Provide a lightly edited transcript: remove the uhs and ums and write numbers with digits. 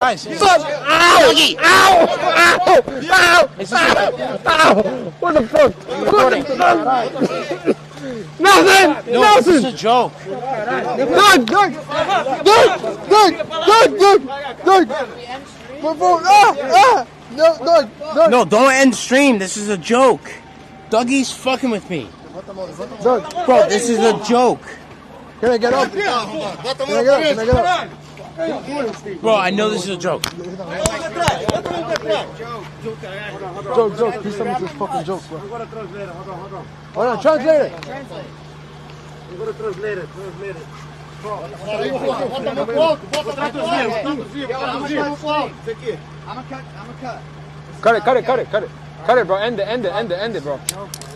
Guys, Fuck! Ow! Ow! Ow! Ow! Ow! What the fuck? Nothing! no, this is a joke. Good! No, don't end stream. This is a joke. Dougie's fucking with me. Bro, this is a joke. Can I get up? Can I get up? Bro, I know this is a joke. Joke. Please tell me this fucking joke, bro. Hold on, translate it. I'm gonna translate it. I'm gonna cut. Cut it, bro. End it, bro.